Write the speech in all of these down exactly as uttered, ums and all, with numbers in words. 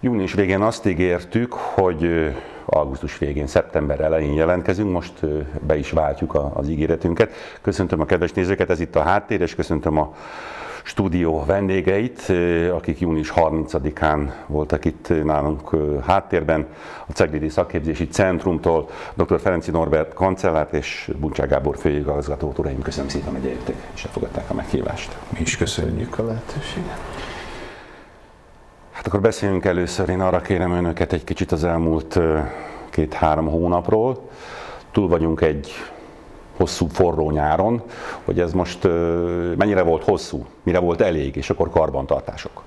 Június végén azt ígértük, hogy augusztus végén, szeptember elején jelentkezünk, most be is váltjuk az ígéretünket. Köszöntöm a kedves nézőket, ez itt a Háttér, és köszöntöm a stúdió vendégeit, akik június harmincadikán voltak itt nálunk háttérben, a Ceglédi Szakképzési Centrumtól, dr. Ferenczy Norbert kancellárt és Buncsák Gábor főigazgatót. Uraim, köszönöm szépen, hogy eljöttek és elfogadták a meghívást. Mi is köszönjük a lehetőséget. Hát akkor beszéljünk először, én arra kérem önöket egy kicsit az elmúlt két-három hónapról. Túl vagyunk egy hosszú, forró nyáron, hogy ez most mennyire volt hosszú, mire volt elég, és akkor karbantartások.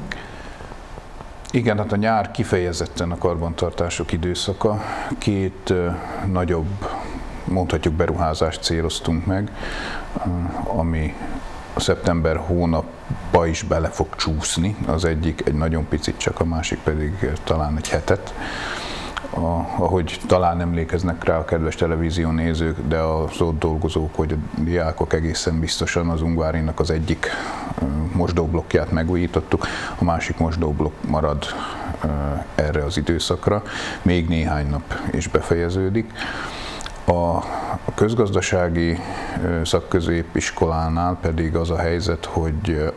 Igen, hát a nyár kifejezetten a karbantartások időszaka. Két nagyobb, mondhatjuk beruházást céloztunk meg, ami a szeptember hónapba is bele fog csúszni. Az egyik egy nagyon picit, csak a másik pedig talán egy hetet. A, ahogy talán emlékeznek rá a kedves televízió nézők, de az ott dolgozók, hogy a diákok egészen biztosan az Ungvárinak az egyik mosdóblokkját megújítottuk, a másik mosdóblokk marad erre az időszakra, még néhány nap és befejeződik. A közgazdasági szakközépiskolánál pedig az a helyzet, hogy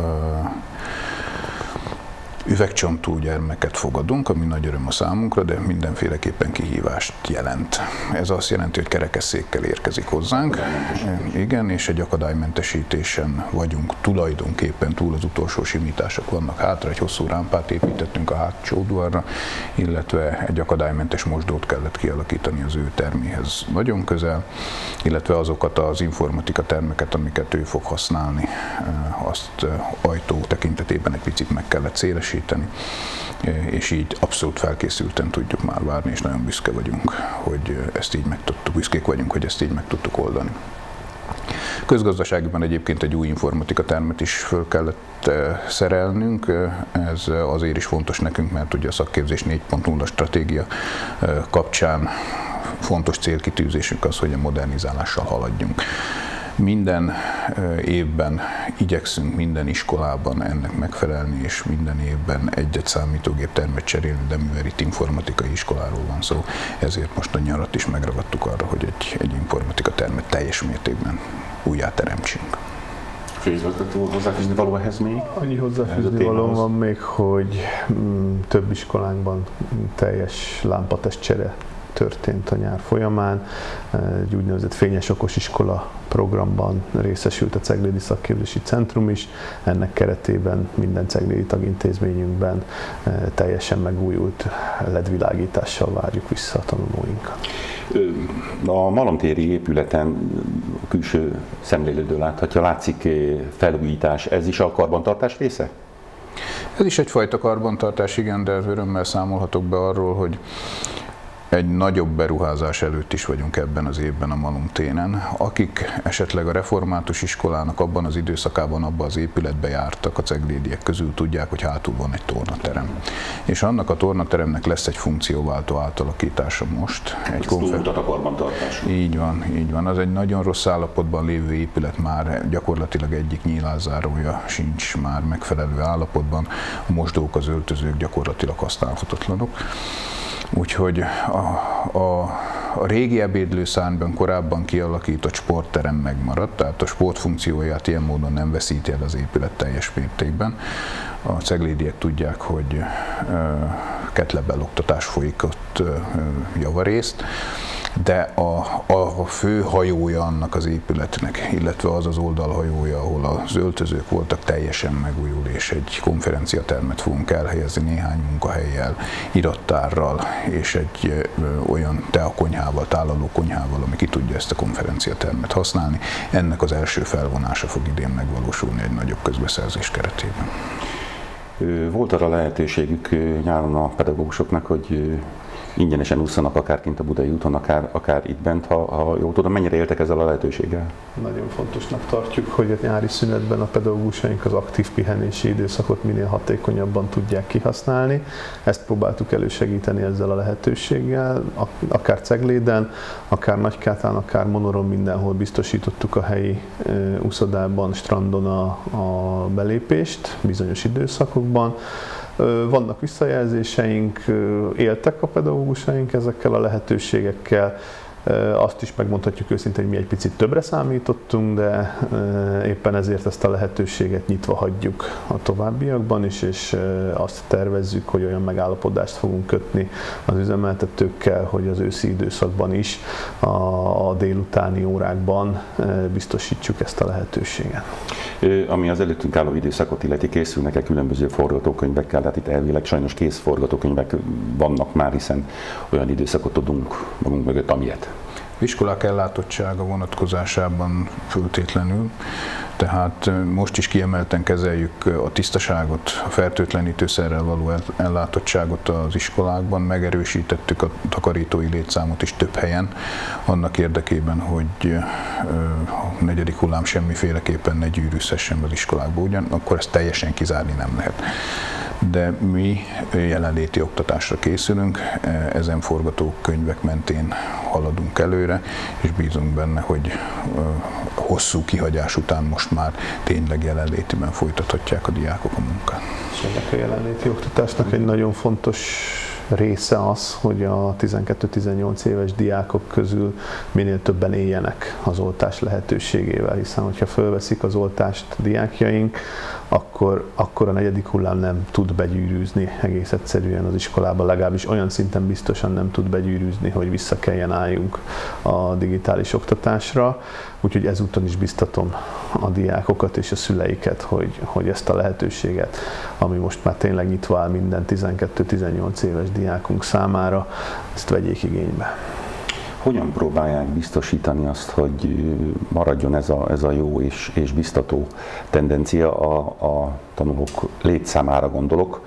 üvegcsontú gyermeket fogadunk, ami nagy öröm a számunkra, de mindenféleképpen kihívást jelent. Ez azt jelenti, hogy kerekesszékkel érkezik hozzánk. Igen, és egy akadálymentesítésen vagyunk tulajdonképpen, túl az utolsó simítások vannak hátra, egy hosszú rámpát építettünk a hátsó udvarra, illetve egy akadálymentes mosdót kellett kialakítani az ő terméhez nagyon közel, illetve azokat az informatika termeket, amiket ő fog használni, azt ajtó tekintetében egy picit meg kellett szélesíteni, és így abszolút felkészülten tudjuk már várni, és nagyon büszke vagyunk, hogy ezt így meg tudtuk, büszkék vagyunk, hogy ezt így meg tudtuk oldani. Közgazdaságban egyébként egy új informatika termet is föl kellett szerelnünk, ez azért is fontos nekünk, mert ugye a szakképzés négy pont nulla stratégia kapcsán fontos célkitűzésünk az, hogy a modernizálással haladjunk. Minden évben igyekszünk minden iskolában ennek megfelelni, és minden évben egy-egy számítógép termet cserélni, de mivel itt informatikai iskoláról van szó, ezért most a nyarat is megragadtuk arra, hogy egy, egy informatika termet teljes mértékben újjáteremtsünk. Főigazgató, hozzáfűzni való ehhez még? Annyi hozzáfűzni való van még, hogy mm, több iskolánkban teljes lámpatest csere történt a nyár folyamán. Egy úgynevezett fényes okos iskola programban részesült a Ceglédi Szakképzési Centrum is. Ennek keretében minden ceglédi tagintézményünkben teljesen megújult el é dé világítással várjuk vissza a tanulóinkat. A malomtéri épületen a külső szemlélődő láthatja, látszik felújítás. Ez is a karbantartás része? Ez is egyfajta karbantartás, igen, de örömmel számolhatok be arról, hogy egy nagyobb beruházás előtt is vagyunk ebben az évben a Malomtéren. Akik esetleg a református iskolának abban az időszakában abban az épületbe jártak, a ceglédiek közül tudják, hogy hátul van egy tornaterem. És annak a tornateremnek lesz egy funkcióváltó átalakítása most. Egy konfer... a karbantartás. Így van, így van. Az egy nagyon rossz állapotban lévő épület, már gyakorlatilag egyik nyílászárója sincs már megfelelő állapotban. A mosdók, az öltözők gyakorlatilag használhatatlanok. Úgyhogy a, a, a régi ebédlőszárnyban korábban kialakított sportterem megmaradt, tehát a sportfunkcióját ilyen módon nem veszíti el az épület teljes mértékben. A ceglédiek tudják, hogy kettlebell oktatás folyik ott javarészt, de a, a fő hajója annak az épületnek, illetve az az oldalhajója, ahol az öltözők voltak, teljesen megújul, és egy konferenciatermet fogunk elhelyezni néhány munkahellyel, irattárral, és egy ö, olyan teakonyhával, tálaló konyhával, ami ki tudja ezt a konferenciatermet használni. Ennek az első felvonása fog idén megvalósulni egy nagyobb közbeszerzés keretében. Volt arra lehetőségük nyáron a pedagógusoknak, hogy ingyenesen ússzanak akár kint a Budai úton, akár, akár itt bent, ha, ha jól tudom, mennyire éltek ezzel a lehetőséggel? Nagyon fontosnak tartjuk, hogy a nyári szünetben a pedagógusaink az aktív pihenési időszakot minél hatékonyabban tudják kihasználni. Ezt próbáltuk elősegíteni ezzel a lehetőséggel, akár Cegléden, akár Nagykátán, akár Monoron, mindenhol biztosítottuk a helyi úszodában, strandon a, a belépést bizonyos időszakokban. Vannak visszajelzéseink, éltek a pedagógusaink ezekkel a lehetőségekkel. Azt is megmondhatjuk őszintén, hogy mi egy picit többre számítottunk, de éppen ezért ezt a lehetőséget nyitva hagyjuk a továbbiakban is, és azt tervezzük, hogy olyan megállapodást fogunk kötni az üzemeltetőkkel, hogy az őszi időszakban is a délutáni órákban biztosítsuk ezt a lehetőséget. Ami az előttünk álló időszakot illeti, készülnek-e különböző forgatókönyvekkel, tehát itt elvileg sajnos kész forgatókönyvek vannak már, hiszen olyan időszakot tudunk magunk mögött, amilyet. Iskolák ellátottsága vonatkozásában föltétlenül, tehát most is kiemelten kezeljük a tisztaságot, a fertőtlenítőszerrel való ellátottságot az iskolákban, megerősítettük a takarítói létszámot is több helyen, annak érdekében, hogy a negyedik hullám semmiféleképpen ne gyűrűzhessen az iskolákba, ugyan, akkor ezt teljesen kizárni nem lehet. De mi jelenléti oktatásra készülünk, ezen forgatókönyvek mentén haladunk előre, és bízunk benne, hogy hosszú kihagyás után most már tényleg jelenlétiben folytathatják a diákok a munkát. És ennek a jelenléti oktatásnak egy nagyon fontos része az, hogy a tizenkettő-tizennyolc éves diákok közül minél többen éljenek az oltás lehetőségével, hiszen hogyha fölveszik az oltást diákjaink, akkor, akkor a negyedik hullám nem tud begyűrűzni egész egyszerűen az iskolába, legalábbis olyan szinten biztosan nem tud begyűrűzni, hogy vissza kelljen álljunk a digitális oktatásra. Úgyhogy ezúton is biztatom a diákokat és a szüleiket, hogy, hogy ezt a lehetőséget, ami most már tényleg nyitva áll minden tizenkettő-tizennyolc éves diákunk számára, ezt vegyék igénybe. Hogyan próbálják biztosítani azt, hogy maradjon ez a, ez a jó és, és biztató tendencia a, a tanulók létszámára gondolok?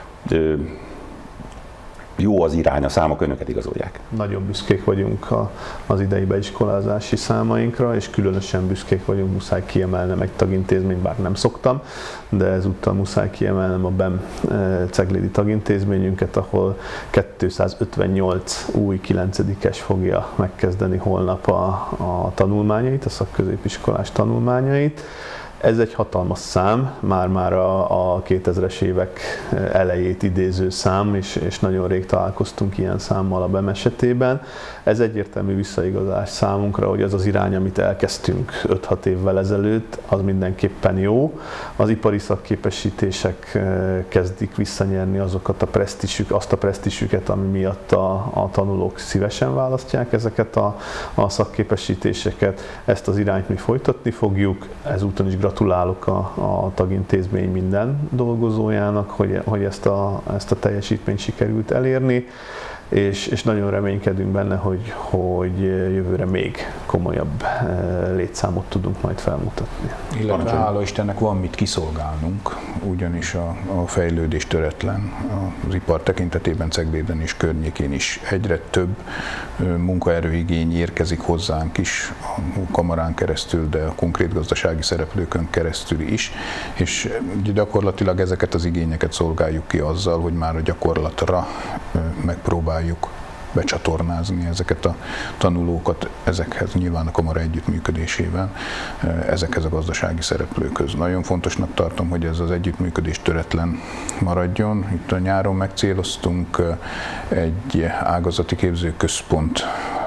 Jó az irány, a számok önöket igazolják. Nagyon büszkék vagyunk a, az idei beiskolázási számainkra, és különösen büszkék vagyunk, muszáj kiemelnem egy tagintézményt, bár nem szoktam, de ezúttal muszáj kiemelnem a bé e em ceglédi tagintézményünket, ahol kétszázötvennyolc új kilencedikes fogja megkezdeni holnap a, a tanulmányait, a szakközépiskolás tanulmányait. Ez egy hatalmas szám, már-már a, a kétezres évek elejét idéző szám, és, és nagyon rég találkoztunk ilyen számmal a bé e em esetében. Ez egyértelmű visszaigazás számunkra, hogy az az irány, amit elkezdtünk öt-hat évvel ezelőtt, az mindenképpen jó. Az ipari szakképesítések kezdik visszanyerni azokat a presztízsük, azt a presztízsüket, ami miatt a, a tanulók szívesen választják ezeket a, a szakképesítéseket. Ezt az irányt mi folytatni fogjuk, ezúton is gratulálok a, a tagintézmény minden dolgozójának, hogy, hogy ezt, a, ezt a teljesítményt sikerült elérni, és, és nagyon reménykedünk benne, hogy, hogy jövőre még komolyabb létszámot tudunk majd felmutatni. Illetve hála Istennek van mit kiszolgálnunk, ugyanis a, a fejlődés töretlen, az ipar tekintetében Cegléden és környékén is egyre több munkaerőigény érkezik hozzánk is, a kamarán keresztül, de a konkrét gazdasági szereplőkön keresztül is, és gyakorlatilag ezeket az igényeket szolgáljuk ki azzal, hogy már a gyakorlatra megpróbáljuk becsatornázni ezeket a tanulókat, ezekhez nyilván a kamara együttműködésével, ezekhez a gazdasági szereplőkhöz. Nagyon fontosnak tartom, hogy ez az együttműködés töretlen maradjon. Itt a nyáron megcéloztunk egy ágazati képzőközpont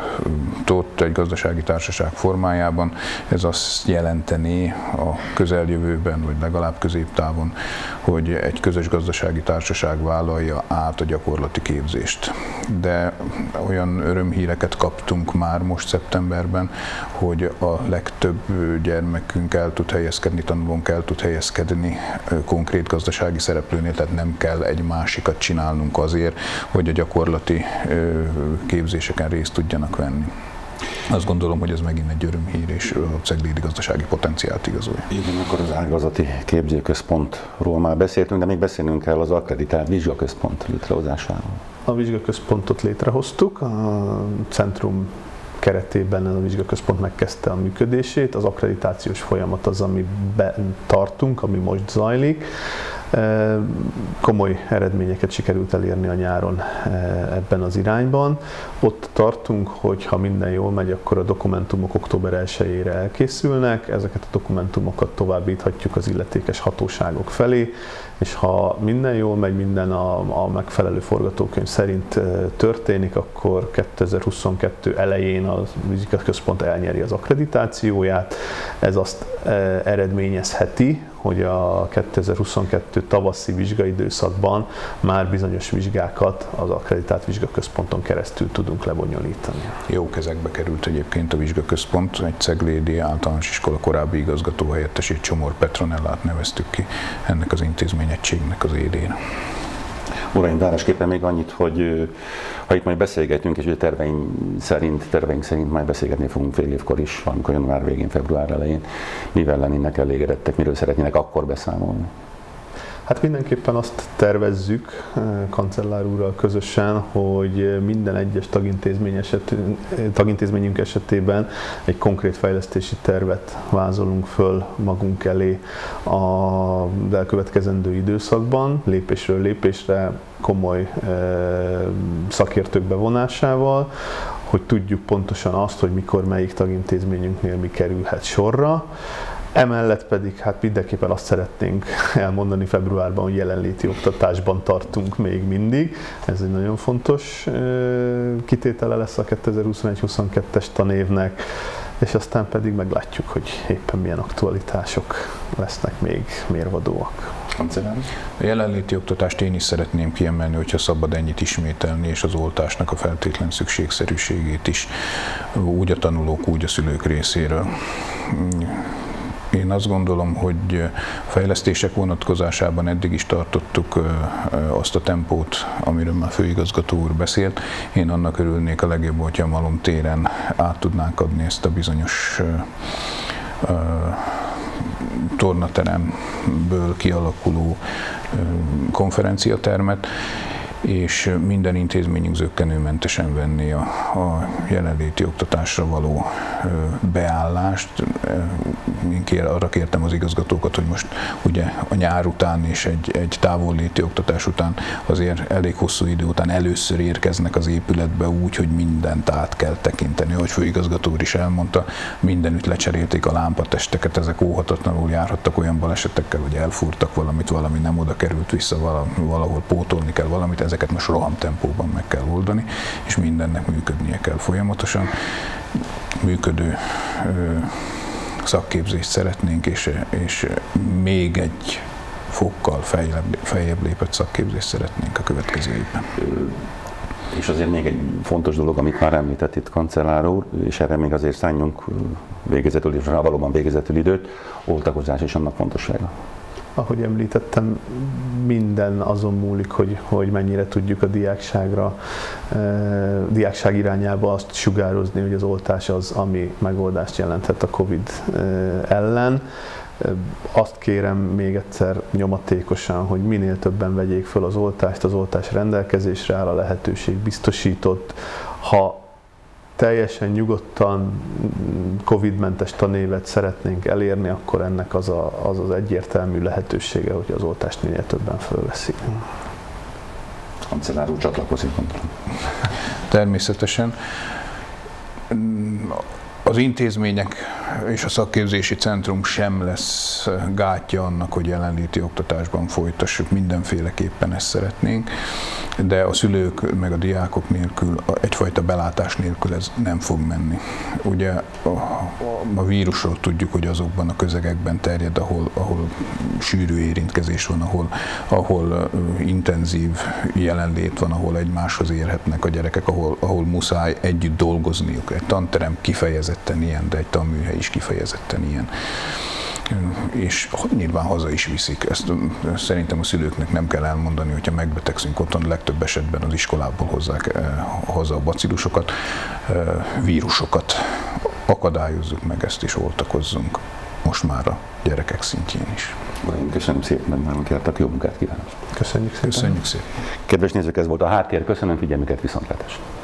ott egy gazdasági társaság formájában. Ez azt jelenteni a közeljövőben, vagy legalább középtávon, hogy egy közös gazdasági társaság vállalja át a gyakorlati képzést. De olyan örömhíreket kaptunk már most szeptemberben, hogy a legtöbb gyermekünk el tud helyezkedni, tanulónk el tud helyezkedni konkrét gazdasági szereplőnél, tehát nem kell egy másikat csinálnunk azért, hogy a gyakorlati képzéseken részt tudjanak venni. Azt gondolom, hogy ez megint egy örömhír, és a ceglédi gazdasági potenciált igazolja. Igen, akkor az ágazati képzőközpontról már beszéltünk, de még beszélnünk kell az akkreditált vizsgaközpont létrehozásáról. A vizsgaközpontot létrehoztuk, a centrum keretében a vizsgaközpont megkezdte a működését, az akkreditációs folyamat az, amiben tartunk, ami most zajlik. Komoly eredményeket sikerült elérni a nyáron ebben az irányban. Ott tartunk, hogy ha minden jól megy, akkor a dokumentumok október elsejére elkészülnek, ezeket a dokumentumokat továbbíthatjuk az illetékes hatóságok felé, és ha minden jól megy, minden a, a megfelelő forgatókönyv szerint történik, akkor kétezer-huszonkettő elején a vizsgaközpont elnyeri az akkreditációját. Ez azt eredményezheti, hogy a kétezer-huszonkettő tavaszi vizsgaidőszakban már bizonyos vizsgákat az akkreditált vizsgaközponton keresztül tudunk lebonyolítani. Jó kezekbe került egyébként a vizsgaközpont, egy Ceglédi általános iskola korábbi igazgatóhelyettesét, Csomor Petronellát neveztük ki ennek az intézményegységnek az élén. Uraim, zárásképpen még annyit, hogy ha itt majd beszélgetünk, és ugye terveink szerint, terveink szerint majd beszélgetni fogunk fél évkor is, valamikor január végén, február elején, mivel lennének elégedettek, miről szeretnének akkor beszámolni. Hát mindenképpen azt tervezzük kancellár úrral közösen, hogy minden egyes tagintézmény esetén, tagintézményünk esetében egy konkrét fejlesztési tervet vázolunk föl magunk elé az elkövetkezendő időszakban, lépésről lépésre, komoly szakértők bevonásával, hogy tudjuk pontosan azt, hogy mikor melyik tagintézményünknél mi kerülhet sorra. Emellett pedig hát mindenképpen azt szeretnénk elmondani februárban, hogy jelenléti oktatásban tartunk még mindig. Ez egy nagyon fontos kitétele lesz a kétezer-huszonegy-huszonkettes tanévnek, és aztán pedig meglátjuk, hogy éppen milyen aktualitások lesznek még mérvadóak. A jelenléti oktatást én is szeretném kiemelni, hogyha szabad ennyit ismételni, és az oltásnak a feltétlen szükségszerűségét is, úgy a tanulók, úgy a szülők részéről. Én azt gondolom, hogy a fejlesztések vonatkozásában eddig is tartottuk azt a tempót, amiről már főigazgató úr beszélt. Én annak örülnék a legjobb, hogyha a Malom téren át tudnánk adni ezt a bizonyos tornateremből kialakuló konferenciatermet, és minden intézményünk zökkenőmentesen venni a, a jelenléti oktatásra való beállást. Én kér, arra kértem az igazgatókat, hogy most ugye a nyár után és egy, egy távolléti oktatás után azért elég hosszú idő után először érkeznek az épületbe úgy, hogy mindent át kell tekinteni. Ahogy főigazgató úr is elmondta, mindenütt lecserélték a lámpatesteket, ezek óhatatlanul járhattak olyan balesetekkel, hogy elfúrtak valamit, valami nem oda került vissza, valahol pótolni kell valamit, ezeket most rohamtempóban meg kell oldani, és mindennek működnie kell folyamatosan. Működő ö, szakképzést szeretnénk, és, és még egy fokkal feljebb, feljebb lépett szakképzést szeretnénk a következő évben. És azért még egy fontos dolog, amit már említett itt kancellár úr, és erre még azért szálljunk végezetül, és valóban végezetül időt, oltakozás és annak fontossága. Ahogy említettem, minden azon múlik, hogy, hogy mennyire tudjuk a diákságra, eh, diákság irányába azt sugározni, hogy az oltás az, ami megoldást jelenthet a Covid eh, ellen. Azt kérem még egyszer nyomatékosan, hogy minél többen vegyék föl az oltást, az oltás rendelkezésre áll, a lehetőség biztosított. Ha teljesen nyugodtan Covid-mentes tanévet szeretnénk elérni, akkor ennek az, a, az az egyértelmű lehetősége, hogy az oltást minél többen fölveszik. Kancellár úr csatlakozik. Természetesen. Az intézmények és a szakképzési centrum sem lesz gátja annak, hogy jelenléti oktatásban folytassuk, mindenféleképpen ezt szeretnénk, de a szülők meg a diákok nélkül, egyfajta belátás nélkül ez nem fog menni. Ugye a, a vírusról tudjuk, hogy azokban a közegekben terjed, ahol, ahol sűrű érintkezés van, ahol, ahol intenzív jelenlét van, ahol egymáshoz érhetnek a gyerekek, ahol, ahol muszáj együtt dolgozniuk. Egy tanterem kifejezetten ilyen, de egy tanműhely is kifejezetten ilyen. És nyilván haza is viszik. Ezt szerintem a szülőknek nem kell elmondani, hogyha megbetegszünk otthon, legtöbb esetben az iskolából hozzák haza a bacillusokat, vírusokat. Akadályozzuk meg ezt és oltakozzunk most már a gyerekek szintjén is. Köszönöm szépen, hogy nálunk jártak, jó munkát kívánok! Köszönjük szépen! Köszönjük szépen! Kedves nézők, ez volt a Háttér, köszönöm figyelmüket, viszontlátásra!